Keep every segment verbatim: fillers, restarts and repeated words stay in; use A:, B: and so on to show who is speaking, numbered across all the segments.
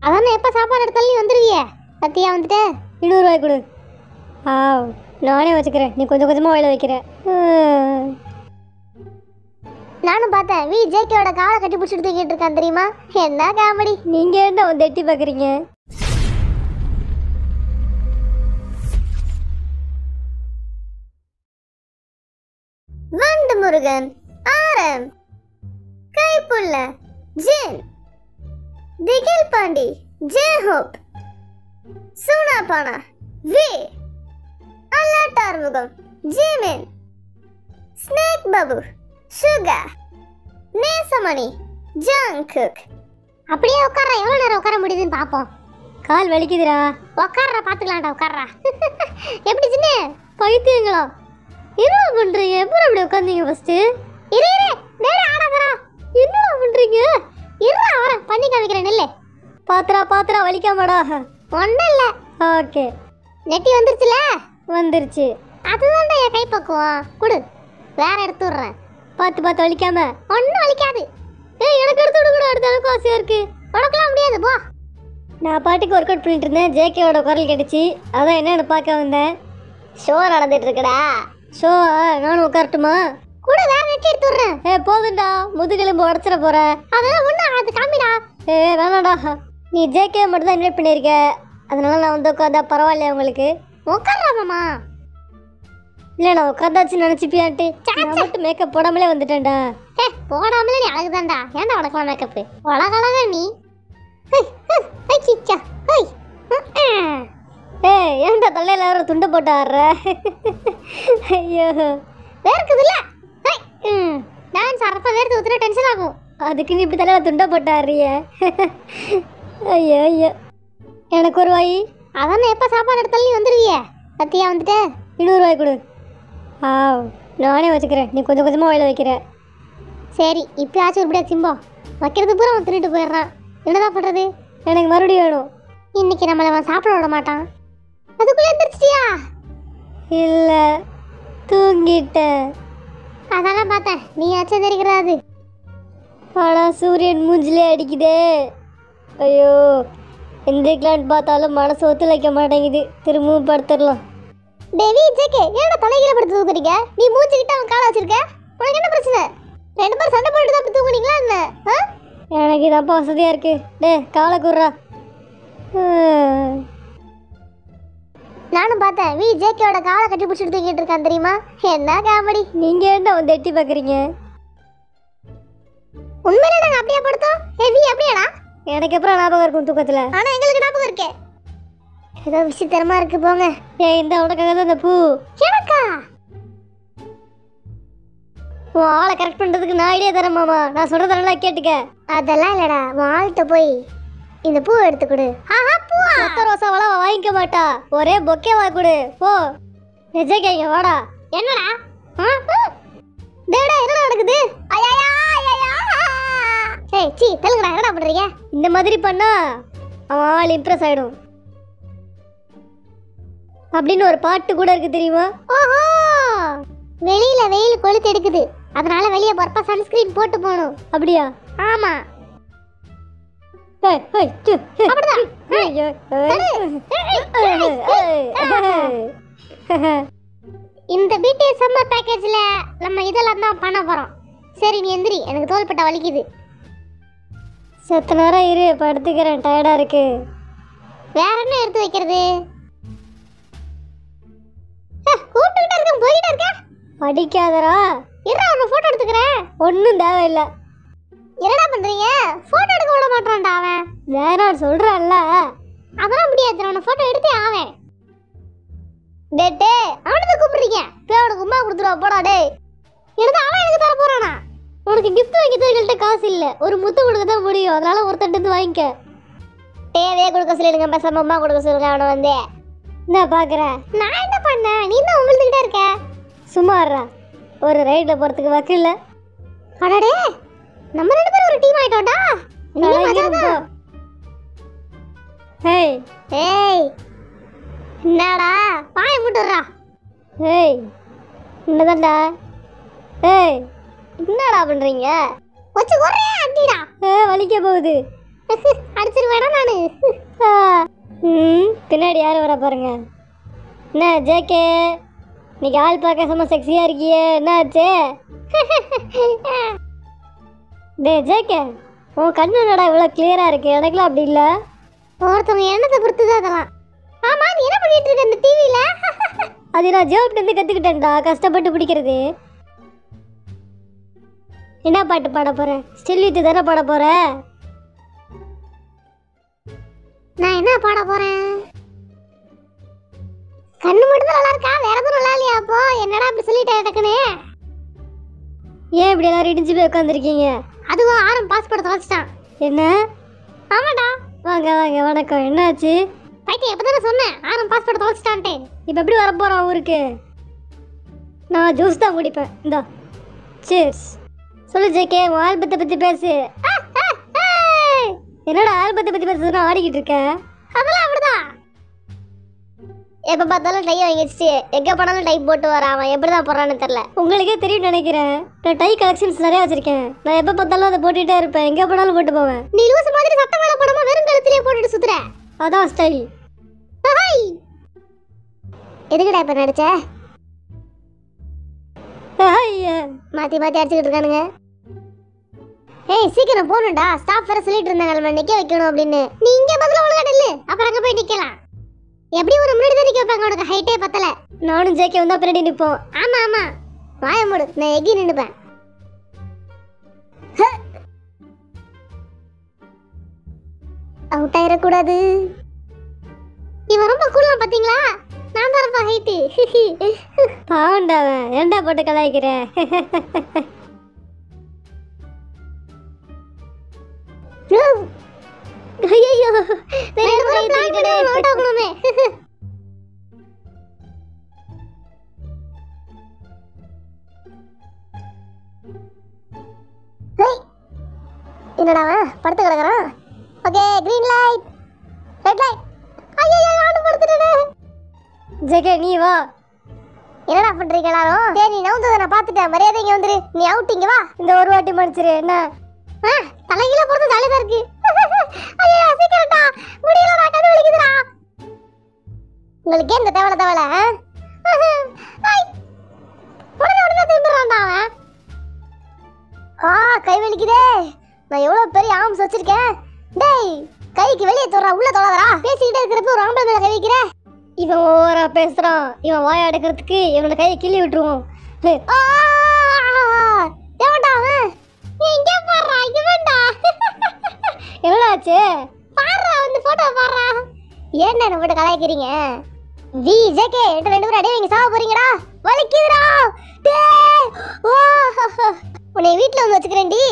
A: அதானே எப்போ சாப்பாடு எடுத்தாலும் நீ வந்துடுவியே. பத்தியா வந்துட்டு இருநூறுவாய் கொடு. ஆ நானே வச்சுக்கிறேன், நீ கொஞ்சம் கொஞ்சமாக வாயில வைக்கிற. நானும் பார்த்தேன் வி ஜேகேவோட காலை கட்டி பிடிச்சிட்டு தூக்கிட்டு இருக்கான் தெரியுமா? என்ன காமெடி. நீங்கள் என்ன வந்து எட்டி பார்க்குறீங்க? வண்டு முருகன், ஆரம், Kaipulla, Jin, Thigil Pandi, J Hope, Soonapaana, V, அல்லாட்டார்முகம், Jimin, snake Babu, Suga, Nesamani, Jungkook. அப்படியே உட்கார்றா. எவ்வளோ நேரம் உட்கார முடியுதுன்னு பார்ப்போம். கால் வலிக்குதுடா. உட்கார்றா, பார்த்துக்கலாம்டா, உட்கார்றா. எப்படி சின்ன பைத்தியங்களா? என்ன பண்ணுறீங்க? எப்போ அப்படி உட்காந்தீங்க ஃபஸ்ட்டு? இரு இரு நேரே ஆடாதரா. என்ன பண்ணுறீங்க? இருறா வரேன், பண்ணி காமிக்கிறேன். நெல்லை பாத்திரா பாத்திரா வலிக்காமடா. ஒன்றும் இல்லை. ஓகே, நெட்டி வந்துருச்சுல? வந்துருச்சு. அதுதான்டா என் கைப்பக்குவம். கொடு, வேற எடுத்து விட்றேன். பார்த்து பார்த்து வலிக்காம. ஒன்றும் வலிக்காது. ஏய் எனக்கு எடுத்து விட கூட அடுத்த அளவுக்கு ஆசையாக இருக்கு. உனக்கெல்லாம் முடியாது போ. நான் பாட்டுக்கு ஒர்க் அவுட் பண்ணிட்டு இருந்தேன். ஜேகேவோட குரல் கிடைச்சி, அதான் என்னென்னு பார்க்க வந்தேன். ஷோ நடந்துட்டு இருக்குடா. ஷோ நானும் உட்காரட்டுமா? கூட வேற நெட்டி எடுத்து விட்றேன். ஏ போதுண்டா, முதுகெலும்பு உடச்சிட போற. அதெல்லாம் ஒன்றும் அது காமிடா. ஏ வேணாடா, நீ ஜேகே மட்டும் தான் இன்வைட் பண்ணியிருக்க, அதனால நான் வந்து உட்காந்தா பரவாயில்லையா உங்களுக்கு? உட்காராமாமா. இல்லை நான் உட்காந்தாச்சு நினச்சிப்பியான்ட்டு மட்டும் மேக்கப் போடாமலே வந்துட்டேன்டா. ஏ போடாமலே நீ அழகு தான்டா. ஏன்டா உனக்கெல்லாம் மேக்கப்பு? அழகழகா நீ. ஏ ஏன்டா தொல்லையில் வேறு துண்டை போட்டு ஆடுற? ஐயோ வேர்க்குதுல்ல. ம் டான்ஸ் ஆடுறப்ப வேர்த்து ஊற்றுனா டென்ஷன் ஆகும். அதுக்கு நீ இப்படி தலையில் துண்டை போட்டு ஆடுறிய? ஐயோ ஐயோ எனக்கு ஒரு வாய். அதானே எப்போ சாப்பாடு எடுத்தாலும் நீ வந்துடுவியே. பத்தியா வந்துட்டு இருநூறுவாய் கொடு. ஆ நானே வச்சுக்கிறேன், நீ கொஞ்சம் கொஞ்சமாக வாயில வைக்கிற. சரி இப்போயாச்சும் ஒருபடியா சிம்பம் வைக்கிறது பூரா அவன் திருட்டு போயிடுறான். என்னதான் பண்ணுறது? எனக்கு மறுபடியும் வேணும். இன்னைக்கு நம்மளை அவன் சாப்பிட விட மாட்டான். அதுக்குள்ளே எந்திரிச்சிட்டியா? இல்லை தூங்கிட்டேன். அதெல்லாம் பார்த்தேன், நீ ஆச்சும் தெரிகிறாது. ஆனால் சூரியன் மூஞ்சிலே அடிக்குதே. ஐயோ எந்திரிக்கலான்னு பார்த்தாலும் மனசு ஒத்துழைக்க மாட்டேங்குது. திரும்பவும் படுத்துடலாம். டேவி ஜேகே ஏன்னா தலைகீழ படுத்து தூக்குறீங்க? நீ மூஞ்சிக்கிட்ட அவன் காலை வச்சிருக்க, உனக்கு என்ன பிரச்சனை? ரெண்டு பேரும் சண்டை போட்டு தான் அப்படி தூங்குனீங்களா என்ன? எனக்கு இதான்ப்பா வசதியாக இருக்கு. டே காலை குர்றா. நானும் பார்த்தேன் வி ஜேகேவோட காலை கட்டி பிடிச்சிட்டு தூக்கிட்டு இருக்கான் தெரியுமா? என்ன காமெடி. நீங்கள் என்ன வந்து எட்டி பார்க்குறீங்க? உண்மையிலே நாங்கள் அப்படியே படுத்தோம். A V அப்படியாடா? எனக்கு எப்பறம் ஞாபகம் இருக்கும் தூக்கத்தில்? ஆனால் எங்களுக்கு ஞாபகம் இருக்கே. ஏதோ விசித்திரமா இருக்கு போங்க. ஏ இந்த உனக்காக தான் இந்த பூ. எனக்கா? உன் ஆளை கரெக்ட் பண்ணுறதுக்கு நான் ஐடியா தரேன் மாமா. நான் சொல்கிறத நல்லா கேட்டுக்க. அதெல்லாம் இல்லைடா, உன் ஆள்கிட்ட போய் இந்த பூ எடுத்து கொடு. ஆஹா பூவா? மொத்த ரோசாவெல்லாம் வாங்கிக்க மாட்டா, ஒரே பொக்கே வா கொடு போ. நிஜங்க வாடா. என்னடா டேடா என்ன நடக்குது? ஐயா ஐயா ஏய் சி தெலுங்குடா. என்னடா பண்ணுறீங்க? இந்த மாதிரி பண்ணா அவன் ஆள் இம்ப்ரெஸ் ஆகிடும் அப்படின்னு ஒரு பாட்டு கூட இருக்கு தெரியுமா? ஓஹோ வெளியில வெயில் கொளுத்து எடுக்குது, அதனால வெளியே போறப்ப சன்ஸ்கிரீன் போட்டு போகணும். அப்படியா? ஆமா. இந்த பிடிஎஸ் சம்மர் பேக்கேஜ்ல நம்ம இதெல்லாம் தான் பண்ண போறோம். சரி நீ எந்திரி, எனக்கு தோள்பட்ட வலிக்குது. செத்த நேரம் இரு, படுத்துக்கிறேன், டயர்டா இருக்கு. வேற என்ன எடுத்து வைக்கிறது? கூப்பிட்டுக்கிட்டே இருக்கேன், போய்கிட்டே இருக்கேன். அடிக்காதரா. இருடா ஒரு ஃபோட்டோ எடுத்துக்கிறேன். ஒன்றும் தேவையில்லை. என்னடா பண்ணுறீங்க? ஃபோட்டோ எடுக்க விட மாட்டான்டா அவன். வேணான்னு சொல்கிறான்ல. அதெல்லாம் முடியாது, அவனை ஃபோட்டோ எடுத்தே ஆவேன். டே டே அவனுக்கு கூப்பிடுறீங்க? பேரோட உமா கொடுத்துருவா போடா. டே எடுத்து அவன் எனக்கு தர போகிறானா? உனக்கு கிஃப்ட் வாங்கிட்டு எங்கள்கிட்ட காசு இல்லை, ஒரு முத்து கொடுக்க தான் முடியும். அதனால ஒருத்தன் எடுத்து வாங்கிக்க. தேவையே கொடுக்க சொல்லிடுங்க, பேசாம அம்மா கொடுக்க சொல்லுங்க. அவனை வந்து என்ன பார்க்குறேன்? நான் என்ன பண்ணேன்? நீ தான் உங்களுக்கிட்டே இருக்க. சும்மாறா, ஒரு ரைடில் போகிறதுக்கு வக்கில்ல. அடடே நம்ம ரெண்டு பேரும் ஒரு டீம் ஆகிட்டோம்டா. ஏய் ஏய் என்னடா பாய முட்டுறா? ஏய் என்னதான்டா? ஏய் என்னடா பண்ணுறீங்க? வச்சு ஒரே அடிடா. ஏ வலிக்க போகுது. அடிச்சிருவேனா நானு.
B: ம் பின்னாடி யார் வர பாருங்க. என்ன ஜேகே இன்னைக்கு ஆள் பார்க்க செம்ம செக்ஸியாக இருக்கியே, என்ன ஆச்சு? டே ஜேகே உன் கண்ணு நடா இவ்வளோ கிளியராக இருக்கு, எனக்குலாம் அப்படி இல்லை.
A: ஒருத்தவங்க எண்ணத்தை பொறுத்துதான் அதெல்லாம். ஆமா நீ என்ன பண்ணிட்டு இருக்க இந்த டிவியில?
B: அது நான் ஜோப்லேருந்து கற்றுக்கிட்டேன்டா, கஷ்டப்பட்டு பிடிக்கிறது. என்ன பாட்டு பாட போகிறேன்? ஸ்டில் வித்து தானே பாட போகிறேன்.
A: நான் என்ன பாட போறேன்? கண்ணு மட்டும் தான் நல்லா இருக்கா, வேற எதுவும் நல்லா இல்லையா? அப்போ என்னடா அப்படி சொல்லிட்டேன் டக்குனு.
B: ஏன் இப்படி எல்லாரும் இடிஞ்சு போய் உட்காந்துருக்கீங்க?
A: அதுவும் ஆரம் பாஸ்போர்ட் தொலைச்சிட்டான்.
B: என்ன?
A: ஆமாடா.
B: வாங்க வாங்க வணக்கம். என்னாச்சு?
A: பைத்தியம் எப்போ தானே சொன்னேன் ஆரம் பாஸ்போர்ட் தொலைச்சிட்டான்ட்டு.
B: இப்போ எப்படி வரப்போகிறான் ஊருக்கு? நான் ஜூஸ் தான் குடிப்பேன். இந்தா சீர்ஸ். சொல்லு ஜேகே உன் ஆல்பத்தை பற்றி பேசு. என்னடா ஆல்பத்தை பற்றி பேசுறதுன்னா ஆடிக்கிட்டு இருக்க?
A: அதெல்லாம் அப்படிதான். எப்போ பார்த்தாலும் டை வாங்கி வச்சுட்டு எங்கே போனாலும் டை போட்டு வரான். அவன் எப்படி தான் போடுறான்னு தெரில.
B: உங்களுக்கே தெரியும் நினைக்கிறேன். நான் டை கலெக்ஷன்ஸ் நிறையா வச்சிருக்கேன். நான் எப்போ பார்த்தாலும் அதை போட்டுகிட்டே இருப்பேன், எங்கே போனாலும் போட்டு போவேன்.
A: நீ லூசு மாதிரி சட்டை மேலே போடாம வெறும் கழுத்திலே போட்டுட்டு சுத்துற.
B: அதான் ஸ்டைல்.
A: எதுக்குடா இப்போ நடிச்ச? மாற்றி மாற்றி அடிச்சுக்கிட்டு இருக்கானுங்க. ஏய் சீக்கிரம் போகணும்டா, ஸ்டாஃப் வேற சொல்லிட்டு இருந்தாங்க நம்ம நிற்க வைக்கணும் அப்படின்னு. நீ இங்கே பதில் ஒழுங்கா இல்லை, அப்புறம் அங்கே போய் நிற்கலாம். எப்படி ஒரு முன்னாடி தான் நிற்க வைப்பாங்க, உனக்கு ஹைட்டே பத்தல.
B: நானும் ஜேகே வந்தா பின்னாடி நிற்போம்.
A: ஆமா ஆமா வாய மூடு, நான் எகி நின்னுப்பேன். அவுட் ஆயிடக்கூடாது. இவன் ரொம்ப கூலாம் பாத்தீங்களா? நான் தான் ரொம்ப ஹைட்டு.
B: பாவண்டாவன் ஏண்டா போட்டு கலாய்க்கிறேன்.
A: ஐயோ ஆகணுமே. என்னடா படுத்து கிடக்குறான். Okay green light red light. ஐயோ நானும் படுத்துட்டேன்.
B: ஜேகே நீ வா.
A: என்னடா பண்றீங்க எல்லாரும்? சரி நீ நவுந்ததை நான் பார்த்துட்டேன், மரியாதை இங்கே வந்துரு. நீ அவுட் இங்க வா.
B: இந்த ஒரு வாட்டி மன்னிச்சிரு. என்ன
A: தலைகீழ போறது ஜாலியா இருக்கு. ஐயோ சீக்கிரம்டா முடியல, நான் கண்ணு வலிக்குதுடா. உங்களுக்கு இந்த தேவல தேவல உடனே உடனே திரும்புறான்டா அவன். ஆ கை வலிக்குதே. நான் எவ்வளவு பெரிய ஆம்ஸ் வச்சிருக்கேன். டேய் கைக்கு வெளியே தோறா, உள்ள தோறாதடா. பேசிக்கிட்டே இருக்கிறப்ப ஒரு ஆம்பளை மேல கை வைக்கிற.
B: இவன் ஓவரா பேசுறான். இவன் வாய அடக்கிறதுக்கு இவனோட கையை கிள்ளி விட்டுருவோம்.
A: தேவன்டா அவன். எங்க பாறா இவன்டா.
B: என்னாச்சு?
A: பாறா வந்து போட்டோ பாறா. ஏன்டா என்ன போட்டு கலாய்க்கிறீங்க? வி ஜேகே என்கிட்ட ரெண்டு பேரும் அடி வாங்கி சாவ போறீங்கடா. வலிக்குதுடா. டேய் ஓ உன்னை வீட்ல வந்து வச்சுக்கிறேன்டி.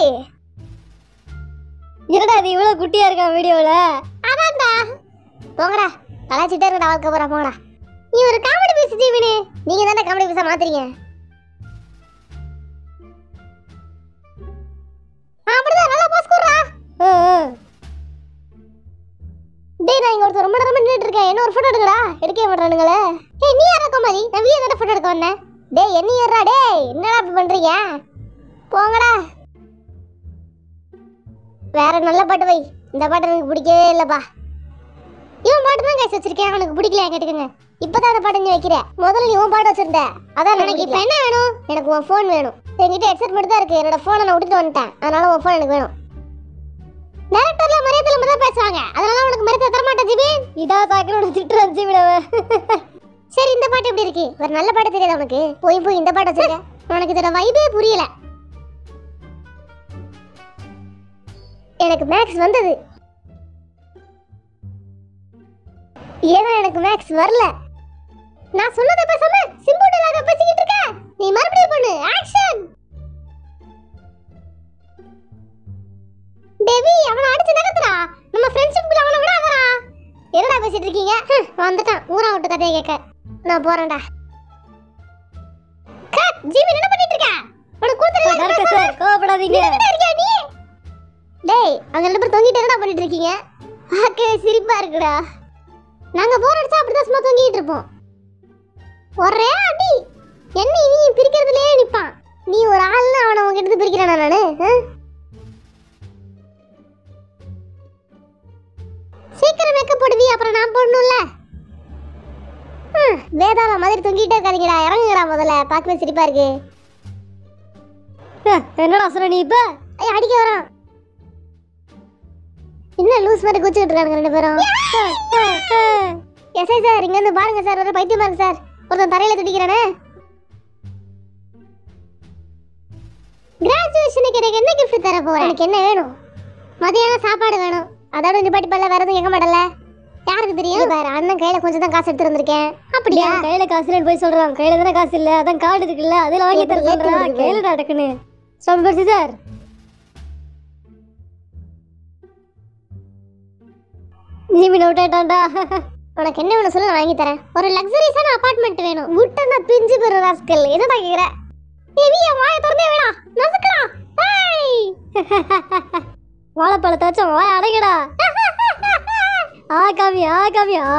B: என்னடா இது இவ்வளவு குட்டியா இருக்கான் வீடியோல?
A: அதான்டா. போங்கடா கலாய்ச்சிட்டே இருக்கடா வாழ்க்கை போறா போங்கடா. நீ ஒரு காமெடி பீஸ் ஜீவனே. நீங்க தானே காமெடி பீஸா மாத்துறீங்க. அப்படிதான் நல்லா போஸ் குடுறா. டேய் நான் இங்க ஒருத்தர் ரொம்ப நேரமா நின்னுட்டு இருக்கேன், என்ன ஒரு போட்டோ எடுங்கடா. எடுக்கவே மாட்டானுங்களே. ஏய் நீ யாரா கோமாரி? நான் வீடியோ தான போட்டோ எடுக்க வந்தேன். டேய் என்ன ஏறா டேய், என்னடா இப்படி பண்றீங்க? போங்கடா. வேற நல்ல பாட்டு வை. இந்த பாட்டு எனக்கு பிடிக்கவே இல்லப்பா. இவன் பாட்டு தான் கைஸ் வச்சிருக்கேன், எனக்கு பிடிக்கல கேட்டுக்கங்க. இப்பதான் அந்த பாட்டு நீ வைக்கிற. முதல்ல நீ உன் பாட்டு வச்சிருந்த, அதான் எனக்கு இப்ப என்ன வேணும்? எனக்கு உன் ஃபோன் வேணும். என்கிட்ட ஹெட்செட் மட்டும் தான் இருக்கு, என்னோட ஃபோனை நான் விட்டுட்டு வந்துட்டேன், அதனால உன் ஃபோன் எனக்கு வேணும். டைரக்டர்ல மரியாதை இல்லாம தான் பேசுவாங்க, அதனால உனக்கு மரியாதை தர மாட்டேன் ஜிமின்.
B: இதா தாக்கனோட திட்டுறான் ஜிமினவ.
A: சரி இந்த பாட்டு எப்படி இருக்கு? ஒரு நல்ல பாட்டு தெரியாதா உனக்கு? போய் போய் இந்த பாட்டு வச்சிருக்க. உனக்கு இதோட வைபே புரியல. எனக்கு மேக்ஸ் வந்தது, ஏன்னா எனக்கு மேக்ஸ் வரல. நான் சொன்னதை பேசாம சிம்பிளாக பேசிக்கிட்டு இருக்க. நீ மறுபடியும் பண்ணு. ஆக்ஷன். டேவி அவனை அடிச்சு நகர்த்துடா. நம்ம ஃப்ரெண்ட்ஷிப்ல அவனை விடாதடா. என்னடா பேசிட்டு இருக்கீங்க? வந்துட்டான் ஊரா விட்டு கதையை கேட்க. நான் போறேன்டா. கட். ஜிமி என்ன பண்ணிட்டு இருக்க? உனக்கு கூத்துறல
B: டாக்டர் சார் கோவப்படாதீங்க.
A: நீ டேய் அங்க ரெண்டு பேரும் தொங்கிட்டு என்னடா பண்ணிட்டு இருக்கீங்க? பார்க்கவே சிரிப்பா இருக்குடா. நாங்க போர் அடிச்சா அப்படிதான் சும்மா தொங்கிட்டு இருப்போம். ஒரே அடி. என்ன இவங்க பிரிக்கிறதுலயே நிப்பான். நீ ஒரு ஆள்னா அவனை உங்க எடுத்து பிரிக்கிறானா நானு? சீக்கிரம் மேக்கப் போடுவி, அப்புறம் நான் போடணும்ல. வேதாள மாதிரி தொங்கிட்டே இருக்காதீங்கடா, இறங்குங்கடா முதல்ல. பார்க்கவே சிரிப்பா இருக்கு.
B: என்னடா சொல்ற நீ? இப்ப
A: ஐயா அடிக்க வரோம். என்ன லூஸ் மாதிரி குச்சிட்டு இருக்காங்க ரெண்டு பேரும். எஸ்ஐ சார் இங்க வந்து பாருங்க சார், ஒரு பைத்தியமா இருக்கு சார். ஒருத்தன் தரையில துடிக்கிறானே. கிராஜுவேஷனுக்கு எனக்கு என்ன கிஃப்ட் தர போறேன்? எனக்கு என்ன வேணும்? மதியானம் சாப்பாடு வேணும். அதோட நிப்பாட்டி பல்ல வேற எதுவும் கேட்க மாட்டல. யாருக்கு தெரியும்? வேற அண்ணன் கையில கொஞ்சம் தான் காசு எடுத்து வந்திருக்கேன். அப்படியா?
B: கையில காசு இல்லைன்னு போய் சொல்றான். கையில தானே காசு இல்ல, அதான் கார்டு இருக்குல்ல, அதுல வாங்கி தர சொல்றான். கையில நடக்குன்னு சொல்லுங்க சார். Jimin out ஆயிட்டான்டா.
A: உனக்கு என்ன வேணும் சொல்லு, வாங்கி தரேன். ஒரு லக்ஸரிஸான அபார்ட்மெண்ட் வேணும். விட்டனா பிஞ்சு பெற ராஸ்கல். என்னடா கேக்குற? ஏவியா வாயை திறந்தே வேடா. நசுக்குறா. ஹேய்.
B: வாழைப்பழத்தை வச்ச வாய் அடங்கடா. ஆ காமி ஆ காமி ஆ.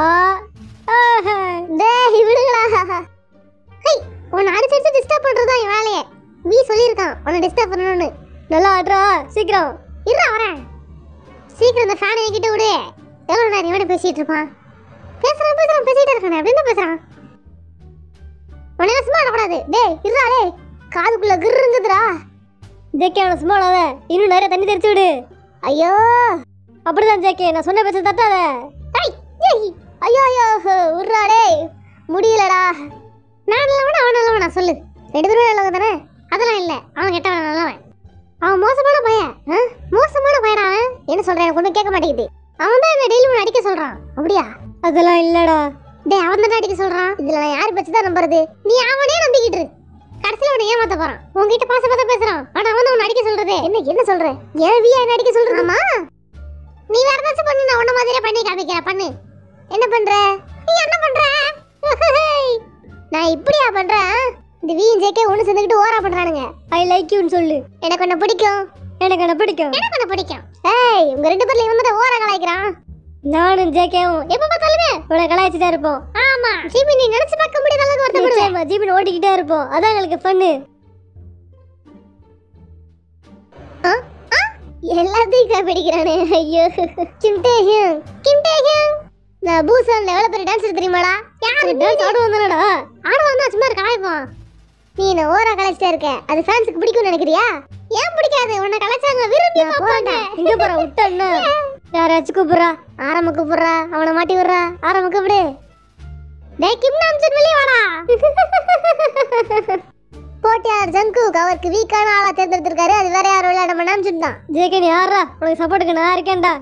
A: டேய் விடுங்கடா. ஹேய், உன்னை அடிச்சு அடிச்சு டிஸ்டர்ப் பண்றதா என் வேலையே. நீ சொல்லியிருக்கான் உன்னை டிஸ்டர்ப் பண்ணணும்னு.
B: நல்லா ஆடுறா, சீக்கிரம்
A: இருடா வரேன். சீக்கிரம் இந்த ஃபேனை என்கிட்ட விடு. எவ்வளோ நேரம் இவனை பேசிட்டு இருப்பான்? பேசுறான் பேசுறான் பேசிட்டே இருக்கானே. அப்படின்னு பேசுறான். உன்னை சும்மா விடக்கூடாது. டேய் இருடா. டேய் காதுக்குள்ள கிருங்குதுடா.
B: ஜேகே அவனை சும்மா விடாத, இன்னும் நிறைய தண்ணி தெரிச்சு விடு.
A: ஐயோ
B: அப்படிதான் ஜேகே, நான் சொன்ன பேச்ச தட்டாத.
A: ஐயோ ஐயோ விட்றா. டேய் முடியலடா. நான் நல்லவனா அவன் நல்லவனா சொல்லு? ரெண்டு பேரும் நல்லவங்க தானே? அதெல்லாம் இல்லை, அவன் கெட்டவன் நல்லவன். அவன் மோசமான பையன். மோசமான பையனா அவன்? என்ன சொல்றேன்? எனக்கு ஒன்றும் கேட்க மாட்டேங்குது. அவன் தான் என்ன டெய்லி ஒன்று அடிக்க சொல்றான். அப்படியா?
B: அதெல்லாம் இல்லடா.
A: டேய் அவன் தானே அடிக்க சொல்றான். இதுல நான் யார் பச்சு தான் நம்புறது? நீ அவனே நம்பிக்கிட்டு இரு. கடைசியில் உன்னை ஏமாத்த போறான். உங்ககிட்ட பாச பாச பேசுறான். ஆனா அவன் தான் உன்னை அடிக்க சொல்றது. என்ன என்ன சொல்ற? ஏன் வியா என்ன அடிக்க சொல்றது? ஆமா நீ வேற ஏதாச்சும் பண்ணு, நான் உன்ன மாதிரியே பண்ணி காமிக்கிறேன். பண்ணு. என்ன பண்ற? நீ என்ன பண்ற? நான் இப்படியா பண்றேன்? இந்த வியும் ஜேகே ஒன்று சேர்ந்துக்கிட்டு ஓரா பண்றானுங்க.
B: ஐ லைக் யூன்னு சொல்லு.
A: எனக்கு உன்னை பிடிக்கும்.
B: எனக்கு என்ன பிடிக்கும்.
A: எனக்கு உன்னை பிடிக்கும். ஏய் உங்க ரெண்டு பேர்ல இவன் தான் ஓரா கலாய்க்கிறான்.
B: நானும் ஜேகேவும்
A: எப்ப பார்த்தாலுமே
B: உன்னை கலாய்ச்சிட்டே இருப்போம்.
A: ஆமா ஜிமின், நீ நினைச்சு பார்க்க முடியாத அளவுக்கு வருத்தப்படுவேன்.
B: ஜிமின் ஓட்டிக்கிட்டே இருப்போம், அதான் எங்களுக்கு பண்ணு.
A: எல்லாத்தையும் பிடிக்கிறானே. ஐயோ கிம் டேஹியூங் கிம் டேஹியூங். நான் பூசன் லெவல்ல பெரிய டான்சர் தெரியுமாடா? யாரு
B: டான்ஸ் ஆடுவான் தானடா?
A: ஆடுவான் தான், சும்மா கலாய்ப்பான். நீ என்ன ஓரா கலாய்ச்சிட்டே இருக்க, அது ஃபேன்ஸுக்கு பிடிக்கும்னு நினைக்கிறியா? ஏன் பிடிக்காது? உன்னை கலாய்ச்சாங்க விரும்பி பாப்பாங்க.
B: இங்க போற விட்டன்னா யாராச்சும் கூப்பிடுறா.
A: ஆரம்ப கூப்பிடுறா, அவனை மாட்டி விடுறா. ஆரம்ப கூப்பிடு. டேய் கிம் நாம்ஜன் வெளியே வாடா. போட்டியாளர் ஜங்கூக் அவருக்கு வீக்கான ஆளா தேர்ந்தெடுத்திருக்காரு. அது வேற யாரும் இல்ல, நம்ம நாம்ஜன் தான்.
B: ஜேகே நீ யாரா? உனக்கு சப்போர்ட்டுக்கு நான் இருக்கேன்டா.